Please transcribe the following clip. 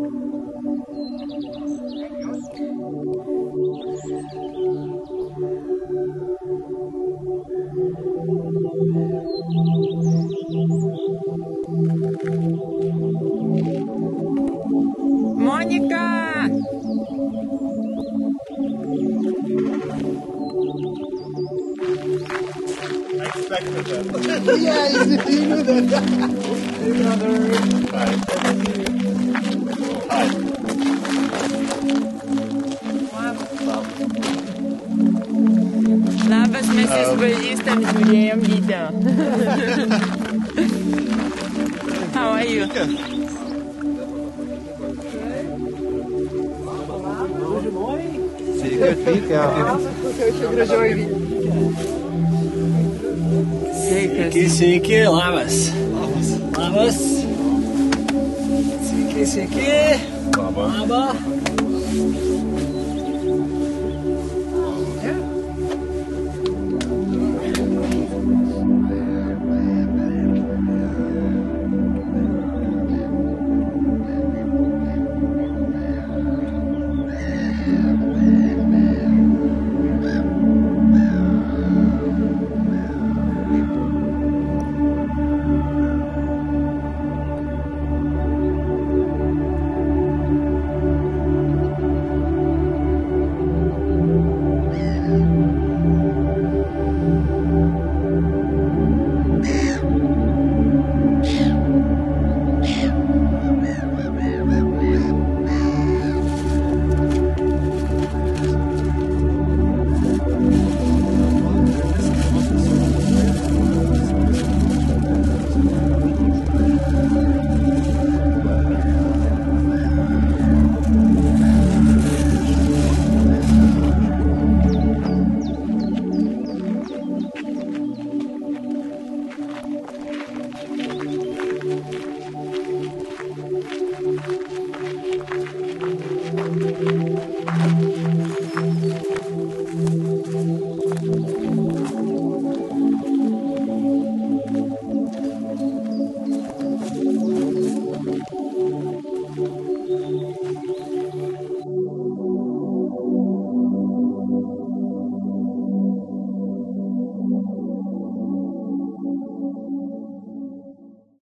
Monica! I expected that. Yeah, you knew that. Hey, brother. Hi. Hi. Labas, mes jūs pažįstam, žiūrėjom video. How are you? Sveiki atvykę. Sveikas. Sveiki, labas. Labas. Sveiki. Labą.